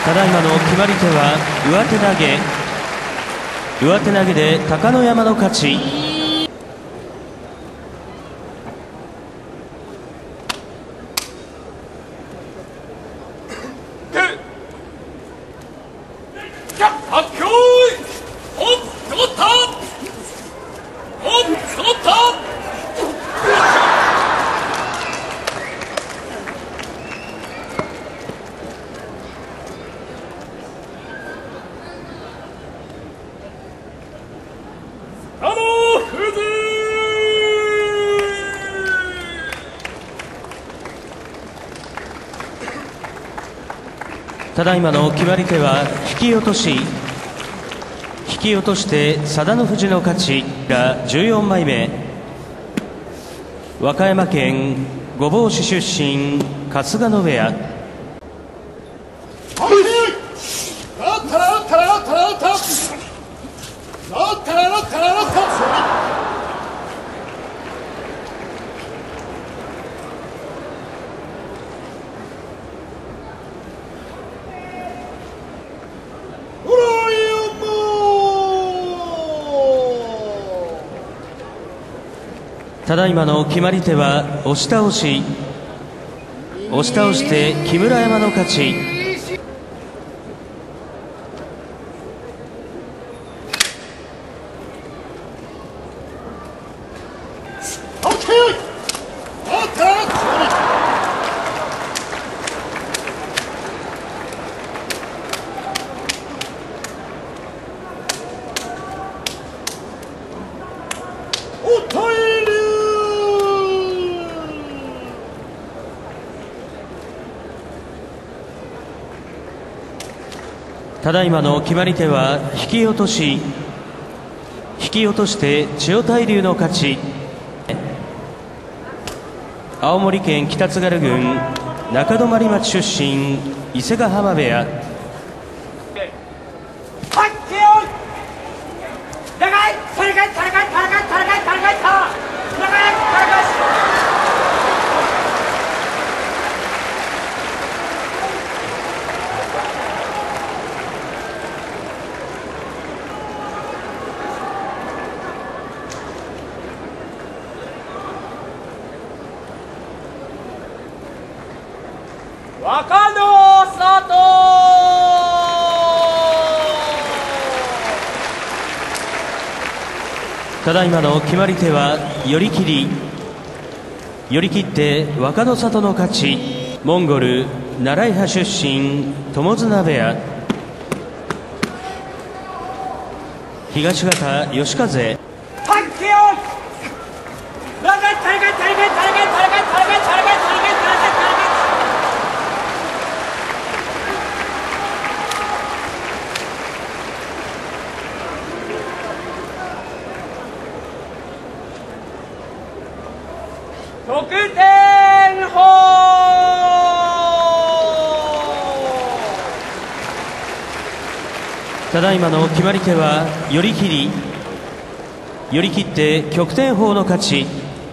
ただいまの決まり手は上手投げ。上手投げで貴ノ山の勝ち。ただいまの決まり手は引き落とし。引き落として佐田の富士の勝ちが14枚目。和歌山県御坊市出身春日野部屋。ただいまの決まり手は押し倒し。押し倒して木村山の勝ち。ただいまの決まり手は引き落とし。引き落として千代大龍の勝ち。青森県北津軽郡中泊町出身伊勢ヶ濱部屋。 若野里。 ただいまの決まり手は寄り切り。寄り切って若野里の勝ち。モンゴル奈良井派出身友綱部屋。東方義風。 得点法。 ただいまの決まり手は寄り切り。寄り切って旭天鵬の勝ち。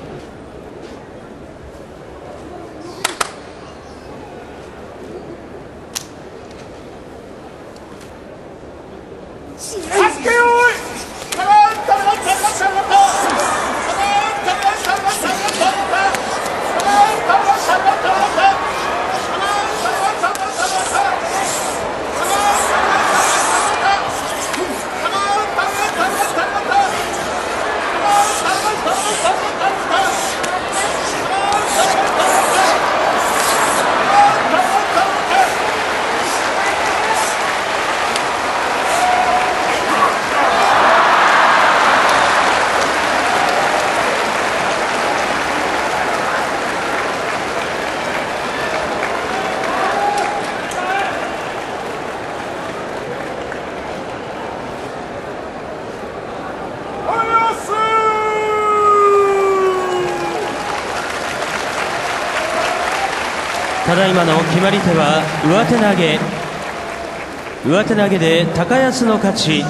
ただいまの決まり手は上手投げ。上手投げで高安の勝ち。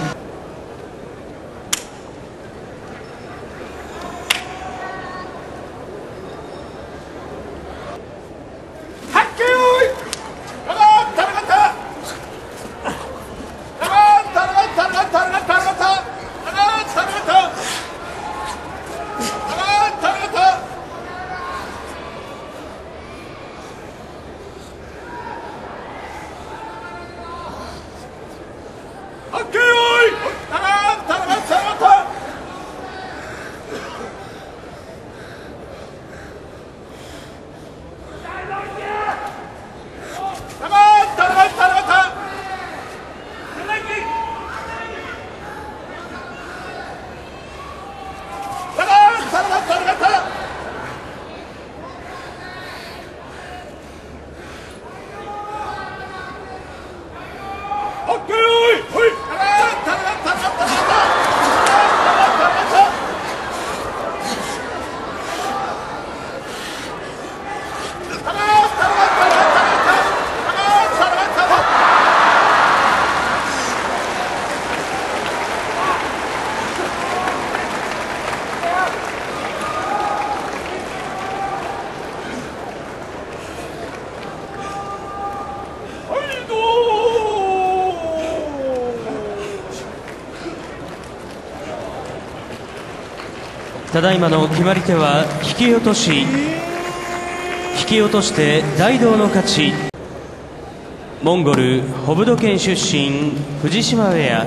ただいまの決まり手は引き落とし、引き落として大道の勝ち。モンゴルホブド県出身藤島ウェア、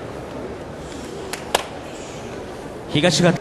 東が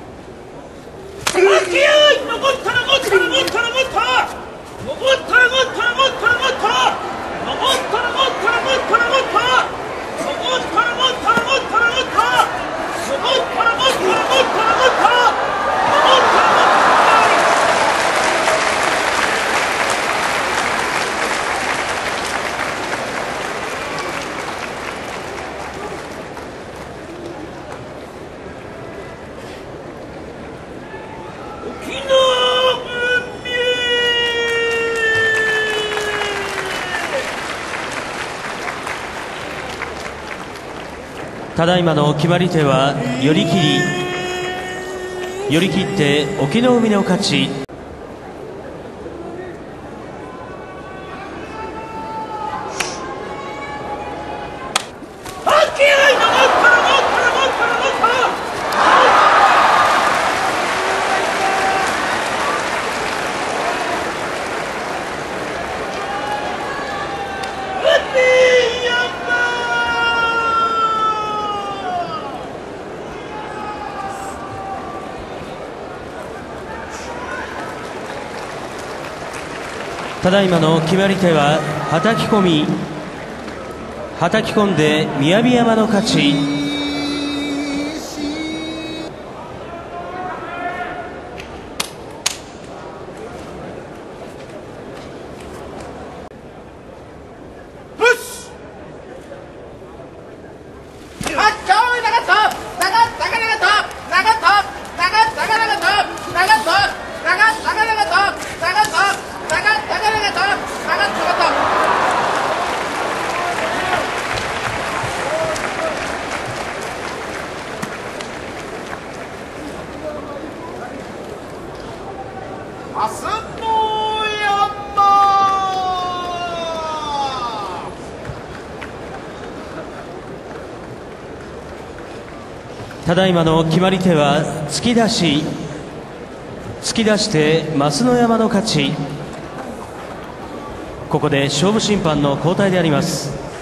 ただいまの決まり手は寄り切り、寄り切って隠岐の海の勝ち。ただいまの決まり手ははたき込み、はたき込んで雅山の勝ち。ただいまの決まり手は突き出し、突き出して増野山の勝ち。ここで勝負審判の交代であります。